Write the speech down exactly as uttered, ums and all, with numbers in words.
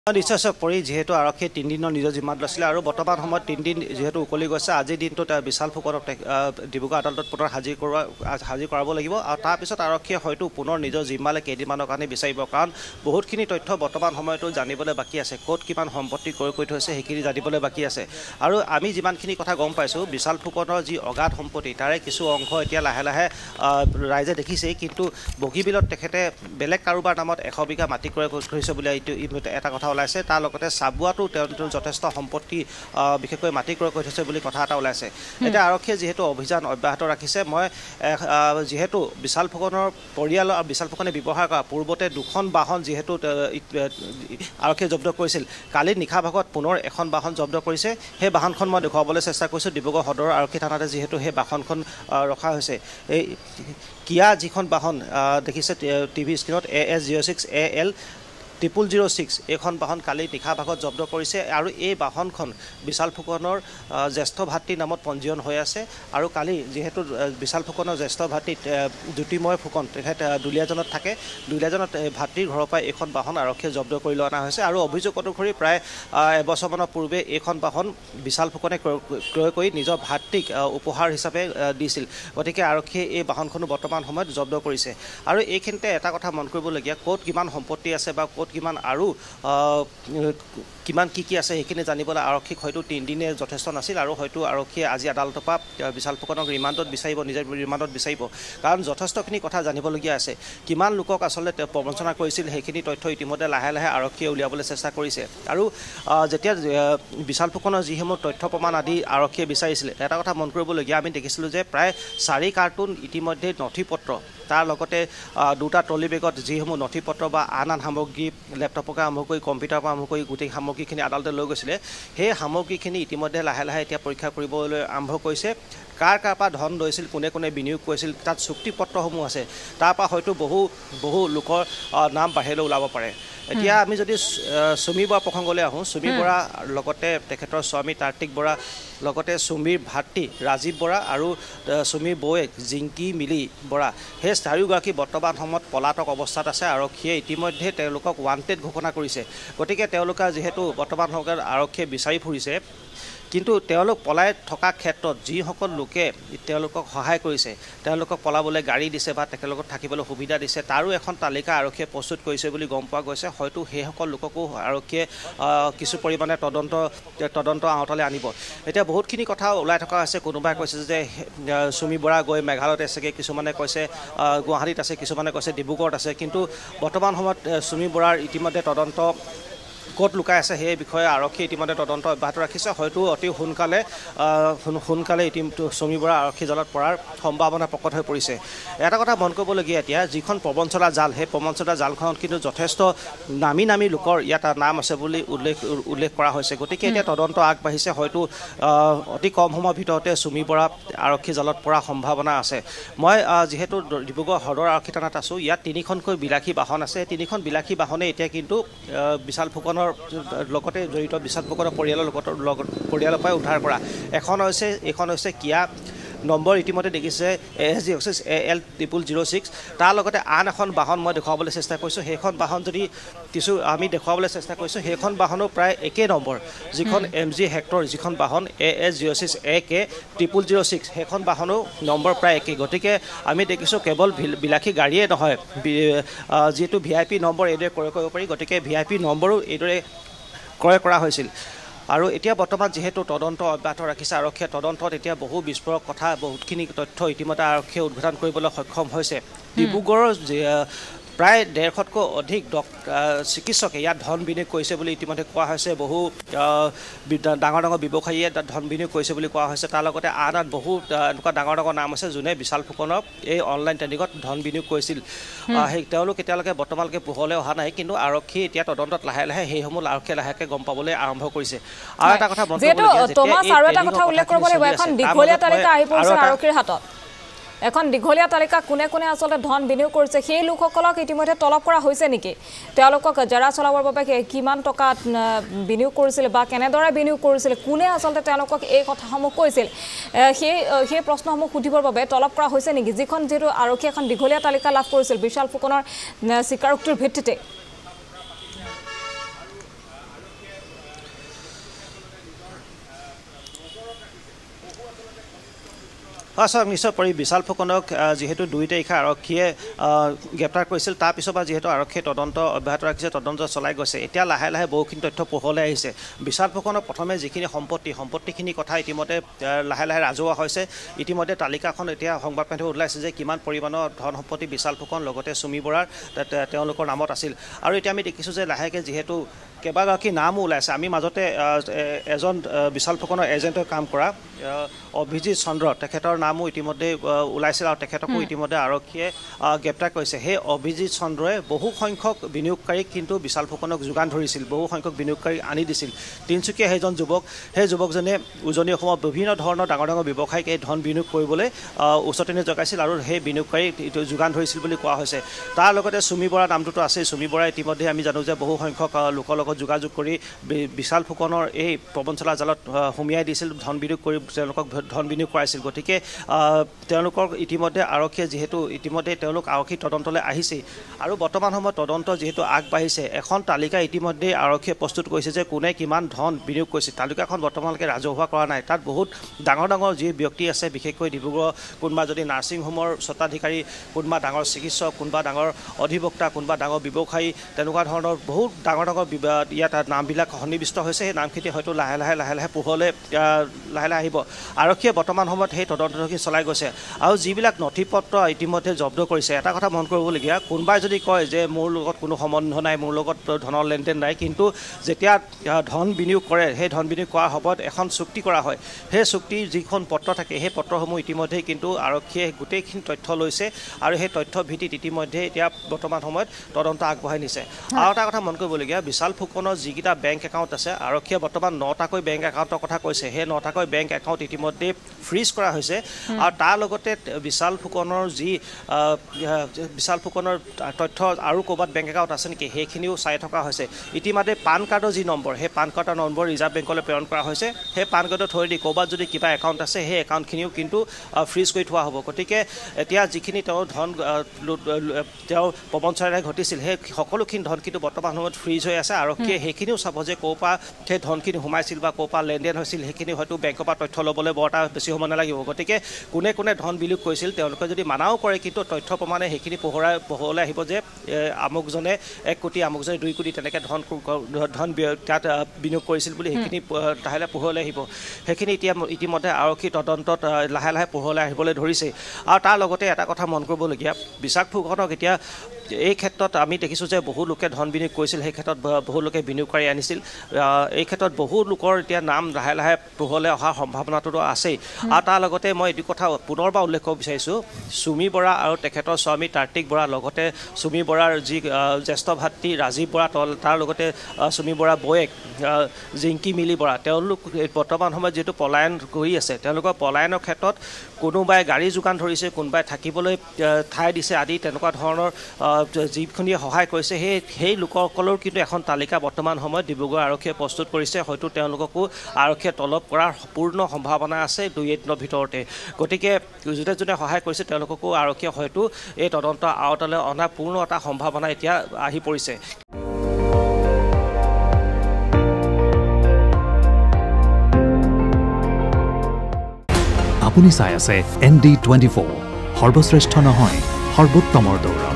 নিশ্চয় পৰি যেহেতু আৰক্ষী তিনিদিনৰ নিজৰ জিম্মাত লৈছিলে আৰু বৰ্তমান সময়ত তিনিদিন যেহেতু উকলি গৈছে আজিৰ দিনটোত বিশাল ফুকনক ডিব্ৰুগড় আদালতত পুনৰ হাজিৰ কৰোৱা হাজিৰ কৰাব লাগিব আৰু তাৰপিছত আৰক্ষীয়ে হয়তো পুনৰ নিজৰ জিম্মালৈ কেইদিনমানৰ কাৰণে বিচাৰিব কাৰণ বহুতখিনি তথ্য বৰ্তমান সময়তো জানিবলৈ বাকী আছে ক'ত কিমান সম্পত্তি ক্ৰয় কৰি থৈছে সেইখিনি জানিবলৈ বাকী আছে আৰু আমি যিমানখিনি কথা গম পাইছোঁ বিশাল ফুকনৰ যি অগাধ সম্পত্তি তাৰে কিছু অংশ এতিয়া লাহে লাহে ৰাইজে দেখিছেই কিন্তু বগীবিলত তেখেতে বেলেগ কাৰোবাৰ নামত এশ বিঘা মাটি ক্ৰয় কৰি থৈছে বুলি এইটো এটা কথা ওলাইছে তাৰ লগতে চাবুৱাটো তেওঁলোকৰ যথেষ্ট সম্পত্তি বিশেষকৈ মাটি ক্ৰয় কৰি থৈছে বুলি কথা এটা ওলাইছে এতিয়া আৰক্ষীয়ে যিহেতু অভিযান অব্যাহত ৰাখিছে মই যিহেতু বিশাল ফুকনৰ পৰিয়াল আৰু বিশাল ফুকনে ব্যৱহাৰ কৰা পূৰ্বতে দুখন বাহন যিহেতু আৰক্ষীয়ে জব্দ কৰিছিল কালি নিশা ভাগত পুনৰ এখন বাহন জব্দ কৰিছে সেই বাহনখন মই দেখুৱাবলৈ চেষ্টা কৰিছোঁ ডিব্ৰুগড় সদৰ আৰক্ষী থানাতে যিহেতু সেই বাহনখন ৰখা হৈছে এই কিয়া যিখন বাহন দেখিছে টিভি স্ক্ৰীণত A S zero' six A L triple zero' six এইখন বাহন কালি নিশা ভাগত জব্দ কৰিছে আৰু এই বাহনখন বিশাল ফুকনৰ জ্যেষ্ঠ ভাতৃৰ নামত পঞ্জীয়ন হৈ আছে আৰু কালি যিহেতু বিশাল ফুকনৰ জ্যেষ্ঠ ভাতৃ জ্যোতিময় ফুকন তেখেত দুলীয়াজনত থাকে দুলীয়াজনত ভাতৃৰ ঘৰৰ পৰা এইখন বাহন আৰক্ষীয়ে জব্দ কৰি লৈ অনা হৈছে আৰু অভিযোগ অনুসৰি প্ৰায় এবছৰমানৰ পূৰ্বে এইখন বাহন বিশাল ফুকনে ক্ৰয় কৰি নিজৰ ভাতৃক উপহাৰ হিচাপে দিছিল গতিকে আৰক্ষীয়ে এই বাহনখনো বৰ্তমান সময়ত জব্দ কৰিছে আৰু এইখিনিতে এটা কথা মন কৰিবলগীয়া ক'ত কিমান সম্পত্তি আছে বা ক'ত কিমান আৰু কিমান কি কি আছে সেইখিনি জানিবলৈ আৰক্ষীক হয়তো তিনিদিনে যথেষ্ট নাছিল আৰু হয়তো আৰক্ষীয়ে আজি আদালতৰ পৰা বিশাল ফুকনক ৰিমাণ্ডত বিচাৰিব নিজৰ ৰিমাণ্ডত বিচাৰিব কাৰণ যথেষ্টখিনি কথা জানিবলগীয়া আছে কিমান লোকক আচলতে তেওঁ প্ৰবঞ্চনা কৰিছিল সেইখিনি তথ্য ইতিমধ্যে লাহে লাহে আৰক্ষীয়ে উলিয়াবলৈ চেষ্টা কৰিছে আৰু যেতিয়া বিশাল ফুকনৰ যিসমূহ তথ্য প্ৰমাণ আদি আৰক্ষীয়ে বিচাৰিছিলে এটা কথা মন কৰিবলগীয়া আমি দেখিছিলোঁ যে প্ৰায় চাৰি কাৰ্টুন ইতিমধ্যে নথি পত্ৰ তাৰ লগতে দুটা ট্ৰলি বেগত যিসমূহ নথি পত্ৰ বা আন আন সামগ্ৰী লেপটপকে আৰম্ভ কৰি কম্পিউটাৰৰ পৰা আৰম্ভ কৰি গোটেই সামগ্ৰীখিনি আদালতে লৈ গৈছিলে সেই সামগ্ৰীখিনি ইতিমধ্যে লাহে লাহে এতিয়া পৰীক্ষা কৰিবলৈ আৰম্ভ কৰিছে কাৰ কাৰ পৰা ধন লৈছিল কোনে কোনে বিনিয়োগ কৰিছিল তাত চুক্তিপত্ৰসমূহ আছে তাৰ পৰা হয়তো বহু বহু লোকৰ নাম বাহিৰলৈ ওলাব পাৰে এতিয়া আমি যদি সুমী বৰা প্ৰসংগলৈ আহোঁ সুমী বৰা লগতে তেখেতৰ স্বামী কাৰ্তিক বৰা লগতে সুমীৰ ভাতৃ ৰাজীৱ বৰা আৰু সুমীৰ বৌয়েক জিংকি মিলি বৰা সেই চাৰিওগৰাকী বৰ্তমান সময়ত পলাতক অৱস্থাত আছে আৰক্ষীয়ে ইতিমধ্যে তেওঁলোকক ৱান্টেড ঘোষণা কৰিছে গতিকে তেওঁলোকে যিহেতু বৰ্তমান সময়ত আৰক্ষীয়ে বিচাৰি ফুৰিছে কিন্তু তেওঁলোক পলাই থকা ক্ষেত্ৰত যিসকল লোকে তেওঁলোকক সহায় কৰিছে তেওঁলোকক পলাবলৈ গাড়ী দিছে বা তেখেতলোকক থাকিবলৈ সুবিধা দিছে তাৰো এখন তালিকা আৰক্ষীয়ে প্ৰস্তুত কৰিছে বুলি গম পোৱা গৈছে হয়তো সেইসকল লোককো আৰক্ষীয়ে কিছু পৰিমাণে তদন্ত তদন্ত আওতালৈ আনিব এতিয়া বহুতখিনি কথা ওলাই থকা আছে কোনোবাই কৈছে যে সুমী বৰা গৈ মেঘালয়ত আছেগৈ কিছুমানে কৈছে গুৱাহাটীত আছে কিছুমানে কৈছে ডিব্ৰুগড়ত আছে কিন্তু বৰ্তমান সময়ত সুমী বৰাৰ ইতিমধ্যে তদন্ত ক'ত লুকাই আছে সেই বিষয়ে আৰক্ষী ইতিমধ্যে তদন্ত অব্যাহত ৰাখিছে হয়তো অতি সোনকালে সোনকালে ইতিমধ্যে সুমী বৰা আৰক্ষী জালত পৰাৰ সম্ভাৱনা প্ৰকট হৈ পৰিছে এটা কথা মন কৰিবলগীয়া এতিয়া যিখন প্ৰবঞ্চনা জাল সেই প্ৰবঞ্চনা জালখনত কিন্তু যথেষ্ট নামী নামী লোকৰ ইয়াত নাম আছে বুলি উল্লেখ উল্লেখ কৰা হৈছে গতিকে এতিয়া তদন্ত আগবাঢ়িছে হয়তো অতি কম সময়ৰ ভিতৰতে সুমী বৰা আৰক্ষী জালত পৰাৰ সম্ভাৱনা আছে মই যিহেতু ডিব্ৰুগড় সদৰ আৰক্ষী থানাত আছোঁ ইয়াত তিনিখনকৈ বিলাসী বাহন আছে তিনিখন বিলাসী বাহনে এতিয়া কিন্তু বিশাল ফুকনৰ লগতে জড়িত বিশাল ফুকনৰ পৰিয়ালৰ লগত লগত পৰিয়ালৰ পৰাই উদ্ধাৰ কৰা এখন হৈছে এইখন হৈছে কিয়া নম্বৰ ইতিমধ্যে দেখিছে A S G X A L triple zero' six তাৰ লগতে আন এখন বাহন মই দেখুৱাবলৈ চেষ্টা কৰিছোঁ সেইখন বাহন যদি কিছু আমি দেখুৱাবলৈ চেষ্টা কৰিছোঁ সেইখন বাহনো প্ৰায় একে নম্বৰ যিখন এম জি হেক্টৰ যিখন বাহন A S zero' six A K triple zero' six সেইখন বাহনো নম্বৰ প্ৰায় একেই গতিকে আমি দেখিছোঁ কেৱল বিলাসী গাড়ীয়ে নহয় যিহেতু ভি আই পি নম্বৰ এইদৰে ক্ৰয় কৰিব পাৰি গতিকে ভি আই পি নম্বৰো এইদৰে ক্ৰয় কৰা হৈছিল আৰু এতিয়া বৰ্তমান যিহেতু তদন্ত অব্যাহত ৰাখিছে আৰক্ষীয়ে তদন্তত এতিয়া বহু বিস্ফোৰক কথা বহুতখিনি তথ্য ইতিমধ্যে আৰক্ষীয়ে উদ্ঘাটন কৰিবলৈ সক্ষম হৈছে ডিব্ৰুগড়ৰ প্ৰায় ডেৰশতকৈ অধিক চিকিৎসকে ইয়াত ধন বিনিয়োগ কৰিছে বুলি ইতিমধ্যে কোৱা হৈছে বহু ডাঙৰ ডাঙৰ ব্যৱসায়ীয়ে তাত ধন বিনিয়োগ কৰিছে বুলি কোৱা হৈছে তাৰ লগতে আন আন বহু এনেকুৱা ডাঙৰ ডাঙৰ নাম আছে যোনে বিশাল ফুকনক এই অনলাইন ট্ৰেডিঙত ধন বিনিয়োগ কৰিছিল সেই তেওঁলোক এতিয়ালৈকে বৰ্তমানলৈকে পোহৰলৈ অহা নাই কিন্তু আৰক্ষী এতিয়া তদন্তত লাহে লাহে সেইসমূহ আৰক্ষীয়ে লাহেকৈ গম পাবলৈ আৰম্ভ কৰিছে আৰু এটা কথা এখন দীঘলীয়া তালিকা কোনে কোনে আসলে ধন বিনিয়োগ কৰিছে সেই লোকসকলক ইতিমধ্যে তলব কৰা হৈছে নেকি তেওঁলোকক জেৰা চলাবৰ বাবে কিমান টকা বিনিয়োগ কৰিছিল বা কেনেদৰে বিনিয়োগ কৰিছিল কোনে আসলে তেওঁলোকক এই কথাসমূহ কৈছিল সেই সেই প্ৰশ্নসমূহ সুধিবৰ বাবে তলব কৰা হৈছে নেকি যিখন যেটো আৰক্ষী এখন দীঘলীয়া তালিকা লাভ কৰিছিল বিশাল ফুকনৰ স্বীকাৰোক্তিৰ ভিত্তিতে হয় চাওক নিশ্চয় পৰি বিশাল ফুকনক যিহেতু দুই তাৰিখে আৰক্ষীয়ে গ্ৰেপ্তাৰ কৰিছিল তাৰ পিছৰ পৰা যিহেতু আৰক্ষীয়ে তদন্ত অব্যাহত ৰাখিছে তদন্ত চলাই গৈছে এতিয়া লাহে লাহে বহুখিনি তথ্য পোহৰলৈ আহিছে বিশাল ফুকনক প্ৰথমে যিখিনি সম্পত্তি সম্পত্তিখিনি কথা ইতিমধ্যে লাহে লাহে ৰাজহুৱা হৈছে ইতিমধ্যে তালিকাখন এতিয়া সংবাদ মাধ্যমত ওলাইছে যে কিমান পৰিমাণৰ ধন সম্পত্তি বিশাল ফুকন লগতে সুমি বৰাৰ তেওঁলোকৰ নামত আছিল আৰু এতিয়া আমি দেখিছোঁ যে লাহেকৈ যিহেতু কেইবাগৰাকী নামো ওলাইছে আমি মাজতে এজন বিশাল ফুকনৰ এজেণ্টৰ কাম কৰা অভিজিত চন্দ্ৰ তেখেতৰ নামো ইতিমধ্যে ওলাইছিল আৰু তেখেতকো ইতিমধ্যে আৰক্ষীয়ে গ্ৰেপ্তাৰ কৰিছে সেই অভিজিত চন্দ্ৰই বহু সংখ্যক বিনিয়োগকাৰীক কিন্তু বিশাল ফুকনক যোগান ধৰিছিল বহু সংখ্যক বিনিয়োগকাৰীক আনি দিছিল তিনিচুকীয়া সেইজন যুৱক সেই যুৱকজনে উজনি অসমত বিভিন্ন ধৰণৰ ডাঙৰ ডাঙৰ ব্যৱসায়িক এই ধন বিনিয়োগ কৰিবলৈ উচতনি জগাইছিল আৰু সেই বিনিয়োগকাৰীক যোগান ধৰিছিল বুলি কোৱা হৈছে তাৰ লগতে সুমি বৰা নামটোতো আছে সুমি বৰা ইতিমধ্যে আমি জানো যে বহু সংখ্যক লোকৰ লগত যোগাযোগ কৰি বিশাল ফুকনৰ এই প্ৰবঞ্চনা জালত সুমিয়াই দিছিল ধন বিনিয়োগ কৰি তেওঁলোকক ধন বিনিয়োগ কৰাইছিল গতিকে তেওঁলোকৰ ইতিমধ্যে আৰক্ষীয়ে যিহেতু ইতিমধ্যে তেওঁলোক আৰক্ষী তদন্তলৈ আহিছে আৰু বৰ্তমান সময়ত তদন্ত যিহেতু আগবাঢ়িছে এখন তালিকা ইতিমধ্যে আৰক্ষীয়ে প্ৰস্তুত কৰিছে যে কোনে কিমান ধন বিনিয়োগ কৰিছে তালিকাখন বৰ্তমানলৈকে ৰাজহুৱা কৰা নাই তাত বহুত ডাঙৰ ডাঙৰ যি ব্যক্তি আছে বিশেষকৈ ডিব্ৰুগড় কোনোবা যদি নাৰ্ছিং হোমৰ স্বত্বাধিকাৰী কোনোবা ডাঙৰ চিকিৎসক কোনোবা ডাঙৰ অধিবক্তা কোনোবা ডাঙৰ ব্যৱসায়ী তেনেকুৱা ধৰণৰ বহুত ডাঙৰ ডাঙৰ ইয়াত নামবিলাক সন্নিৱিষ্ট হৈছে সেই নামখিনি হয়তো লাহে লাহে লাহে লাহে পোহৰলৈ লাহে লাহে আহিব আৰক্ষীয়ে বৰ্তমান সময়ত সেই তদন্তখিনি চলাই গৈছে আৰু যিবিলাক নথি পত্ৰ ইতিমধ্যে জব্দ কৰিছে এটা কথা মন কৰিবলগীয়া কোনোবাই যদি কয় যে মোৰ লগত কোনো সম্বন্ধ নাই মোৰ লগত ধনৰ লেনদেন নাই কিন্তু যেতিয়া ধন বিনিয়োগ কৰে সেই ধন বিনিয়োগ কৰাৰ সময়ত এখন চুক্তি কৰা হয় সেই চুক্তিৰ যিখন পত্ৰ থাকে সেই পত্ৰসমূহ ইতিমধ্যে কিন্তু আৰক্ষীয়ে গোটেইখিনি তথ্য লৈছে আৰু সেই তথ্য ভিত্তিত ইতিমধ্যে এতিয়া বৰ্তমান সময়ত তদন্ত আগবঢ়াই নিছে আৰু এটা কথা মন কৰিবলগীয়া বিশাল ফুকনৰ যিকেইটা বেংক একাউণ্ট আছে আৰক্ষীয়ে বৰ্তমান নটাকৈ বেংক একাউণ্টৰ কথা কৈছে সেই নটাকৈ বেংক একাউণ্ট ইতিমধ্যে ফ্ৰিজ কৰা হৈছে আৰু তাৰ লগতে বিশাল ফুকনৰ যি বিশাল ফুকনৰ তথ্য আৰু ক'ৰবাত বেংক একাউণ্ট আছে নেকি সেইখিনিও চাই থকা হৈছে ইতিমধ্যে পান কাৰ্ডৰ যি নম্বৰ সেই পান কাৰ্ডৰ নম্বৰ ৰিজাৰ্ভ বেংকলৈ প্ৰেৰণ কৰা হৈছে সেই পান কাৰ্ডৰ থ্ৰুৱেদি ক'ৰবাত যদি কিবা একাউণ্ট আছে সেই একাউণ্টখিনিও কিন্তু ফ্ৰিজ কৰি থোৱা হ'ব গতিকে এতিয়া যিখিনি তেওঁ ধন তেওঁ প্ৰবঞ্চনাৰে ঘটিছিল সেই সকলোখিনি ধন কিন্তু বৰ্তমান সময়ত ফ্ৰিজ হৈ আছে আৰক্ষীয়ে সেইখিনিও চাব যে ক'ৰ পৰা সেই ধনখিনি সোমাইছিল বা ক'ৰ পৰা লেনদেন হৈছিল সেইখিনি হয়তো বেংকৰ পৰা তথ্য ল'বলৈ বৰ এটা বেছি সময় নালাগিব গতিকে কোনে কোনে ধন বিনিয়োগ কৰিছিল তেওঁলোকে যদি মানাও কৰে কিন্তু তথ্য প্ৰমাণে সেইখিনি পোহৰাই পোহৰলৈ আহিব যে আমুকজনে এক কোটি আমুকজনে দুই কোটি তেনেকৈ ধন ধন তাত বিনিয়োগ কৰিছিল বুলি সেইখিনি লাহে পোহৰলৈ আহিব সেইখিনি এতিয়া ইতিমধ্যে আৰক্ষী তদন্তত লাহে লাহে পোহৰলৈ আহিবলৈ ধৰিছে আৰু তাৰ লগতে এটা কথা মন কৰিবলগীয়া বিশাল ফুকনক এতিয়া এই ক্ষেত্ৰত আমি দেখিছোঁ যে বহু লোকে ধন বিনিয়োগ কৰিছিল সেই ক্ষেত্ৰত বহু লোকে বিনিয়োগকাৰী আনিছিল এই ক্ষেত্ৰত বহু লোকৰ এতিয়া নাম লাহে লাহে পোহৰলৈ অহাৰ সম্ভাৱনাটোতো আছেই আৰু তাৰ লগতে মই এইটো কথা পুনৰবাৰ উল্লেখ কৰিব বিচাৰিছোঁ সুমি বৰা আৰু তেখেতৰ স্বামী কাৰ্তিক বৰা লগতে সুমি বৰাৰ যি জ্যেষ্ঠ ভাতৃ ৰাজীৱ বৰা তাৰ লগতে সুমি বৰা বৌয়েক জিংকি মিলি বৰা তেওঁলোক বৰ্তমান সময়ত যিহেতু পলায়ন কৰি আছে তেওঁলোকৰ পলায়নৰ ক্ষেত্ৰত কোনোবাই গাড়ী যোগান ধৰিছে কোনোবাই থাকিবলৈ ঠাই দিছে আদি তেনেকুৱা ধৰণৰ যিখিনিয়ে সহায় কৰিছে সেই সেই লোকসকলৰ কিন্তু এখন তালিকা বৰ্তমান সময়ত ডিব্ৰুগড় আৰক্ষীয়ে প্ৰস্তুত কৰিছে হয়তো তেওঁলোককো আৰক্ষীয়ে তলব কৰাৰ পূৰ্ণ সম্ভাৱনা আছে দুই এদিনৰ ভিতৰতে গতিকে যোনে যোনে সহায় কৰিছে তেওঁলোককো আৰক্ষীয়ে হয়তো এই তদন্ত আওতালৈ অনা পূৰ্ণ এটা সম্ভাৱনা এতিয়া আহি পৰিছে আপুনি চাই আছে এন ডি টুৱেণ্টি ফ'ৰ সৰ্বশ্ৰেষ্ঠ নহয় সৰ্বোত্তমৰ দৌৰ